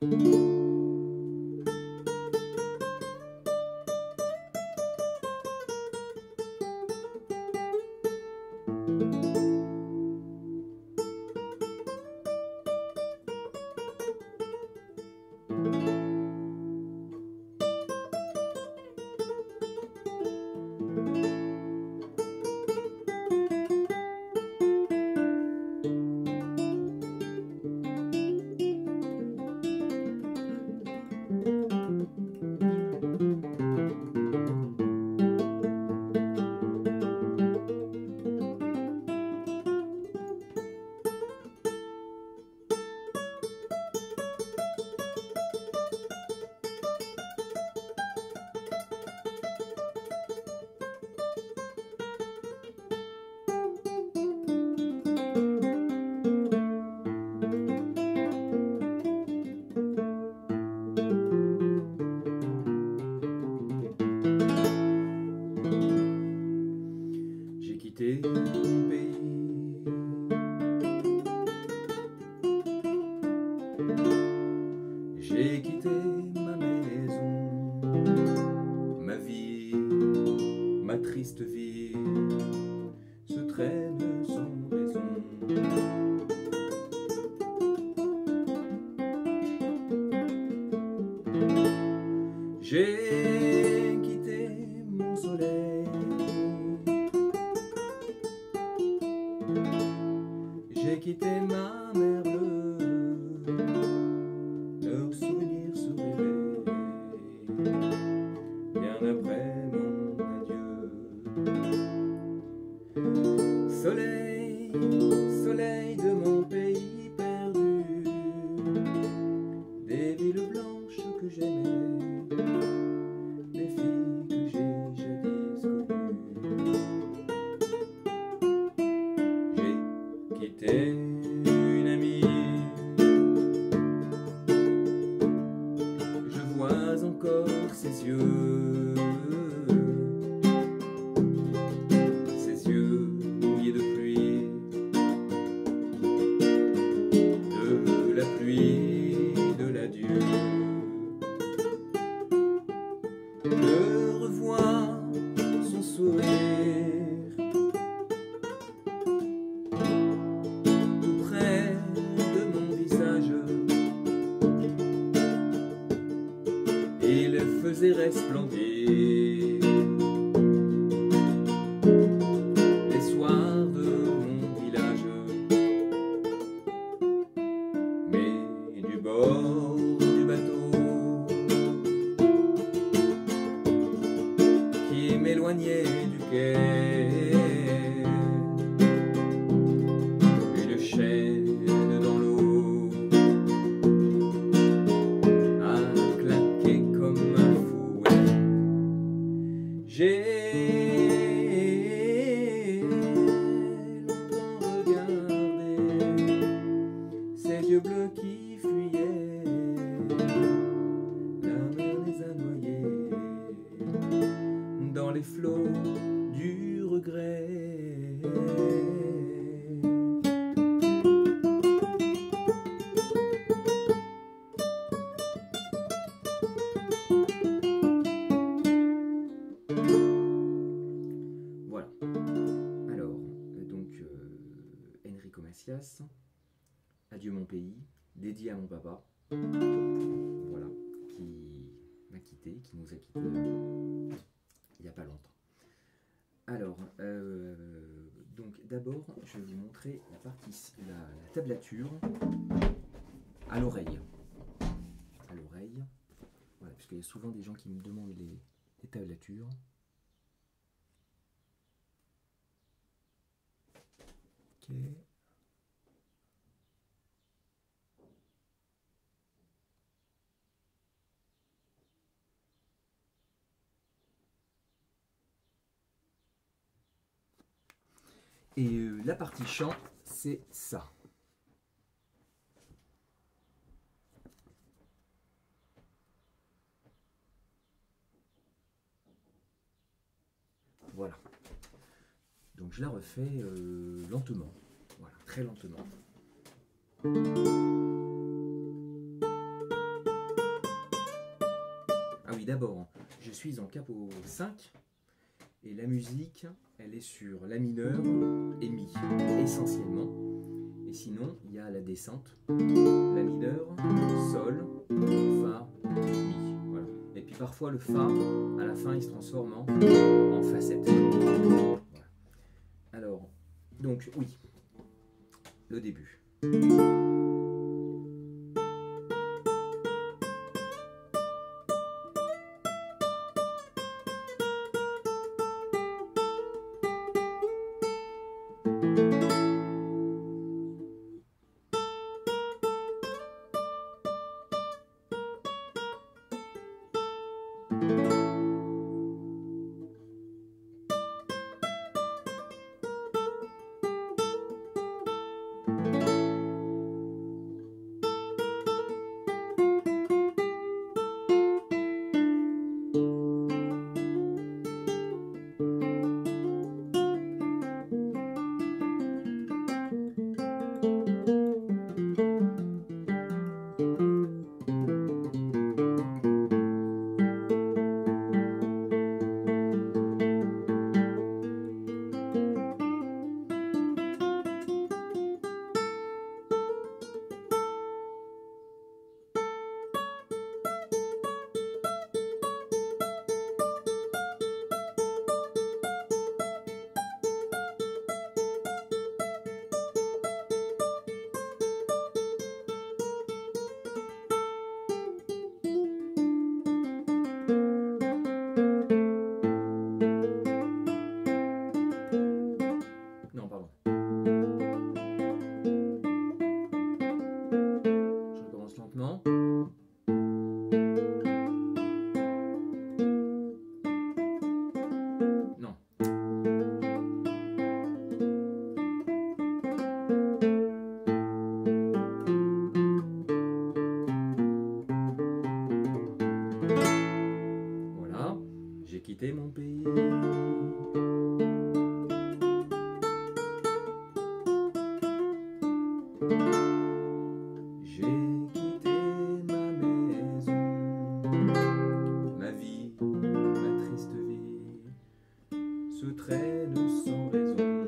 J'ai quitté mon pays, j'ai quitté ma maison, ma vie, ma triste vie se traîne sans raison. J'ai quitté mon soleil, j'ai quitté ma mer bleue, leurs souvenirs se réveillent bien après mon adieu. Soleil, soleil de mon pays perdu, des villes blanches que j'aimais, des filles que j'ai jadis connues. J'ai quitté une amie, je vois encore ses yeux mouillés de pluie, de la pluie, de l'adieu. Je revois son sourire tout près de mon visage. Il faisait resplendir les soirs de mon village, mais du bord du bateau qui m'éloignait du quai, une chaîne dans l'eau a claqué comme un fouet. J'ai longtemps regardé ces yeux bleus qui fuyaient, la mer les a noyés dans les flots du regret. Voilà. Alors, donc, Enrico Macias, Adieu mon pays, dédié à mon papa, voilà, qui m'a quitté, qui nous a quittés il n'y a pas longtemps. Alors, donc d'abord, je vais vous montrer la partie, la tablature à l'oreille. À l'oreille, voilà, parce qu'il y a souvent des gens qui me demandent les tablatures. Ok. Et la partie chant, c'est ça. Voilà. Donc je la refais lentement. Voilà, très lentement. oui, d'abord, je suis en capo 5 et la musique, elle est sur la mineur et mi, essentiellement. Et sinon, il y a la descente, la mineur, sol, fa, mi. Voilà. Et puis parfois, le fa, à la fin, il se transforme en facette. Voilà. Alors, donc, oui, le début. Non, pardon. Je recommence lentement. Non. Voilà. J'ai quitté mon pays. J'ai quitté ma maison, ma vie, ma triste vie, se traîne sans raison.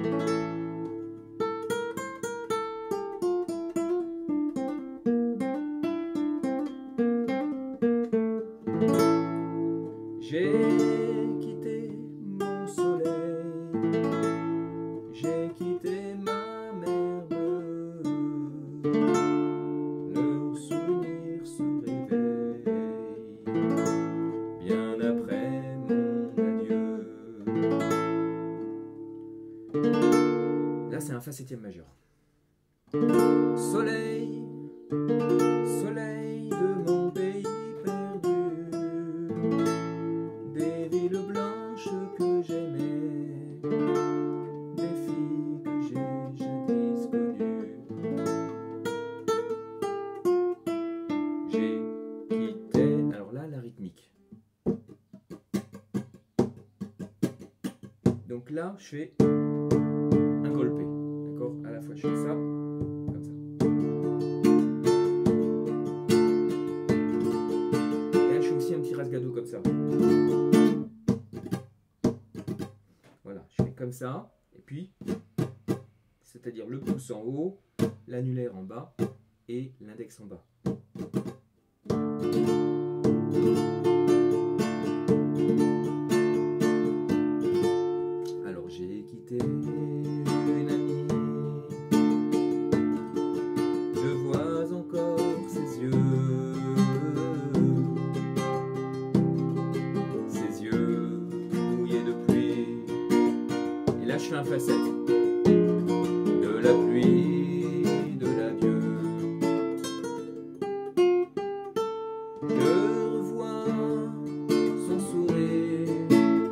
J'ai quitté mon soleil, j'ai quitté ma mer bleue. Leurs souvenirs se réveillent bien après mon adieu. Là, c'est un fa septième majeur. Soleil, soleil de mon pays perdu, des villes blanches que j'aimais, des filles que j'ai jadis connues. J'ai quitté... Alors là, la rythmique. Donc là, je fais un golpe. D'accord? À la fois, je fais ça, comme ça. Et là, je fais aussi un petit rasgado comme ça. Voilà, je fais comme ça. Et puis, c'est-à-dire le pouce en haut, l'annulaire en bas et l'index en bas. Alors j'ai quitté une amie, je vois encore ses yeux mouillés de pluie. Et là je fais un facette de la pluie, de l'adieu. Je revois son sourire,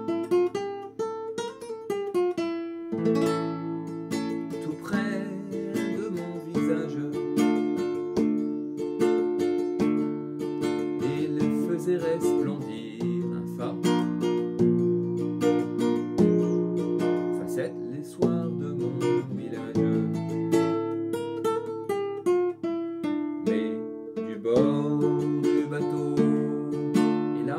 tout près de mon visage. Il faisait resplendir un fa, facette les soirs de mon village. Mais du bord du bateau, et là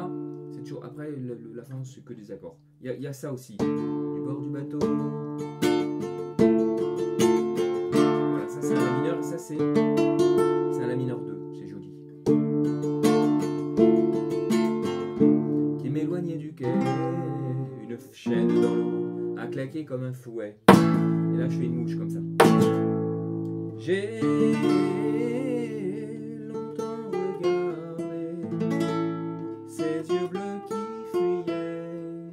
fin, c'est que des accords. Il y a ça aussi. Du bord du bateau. Voilà, ça c'est un la mineur, et ça c'est un la mineur 2, c'est joli. Qui m'éloignait du quai, une chaîne dans l'eau, a claqué comme un fouet. Et là je fais une mouche comme ça. J'ai longtemps regardé ces yeux bleus qui fuyaient,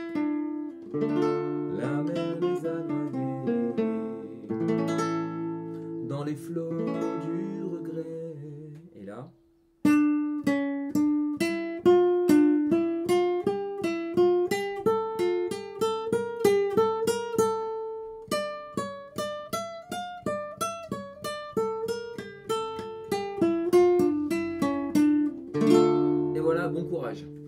la mer les a noyés dans les flots du regret. Et là, et voilà, bon courage.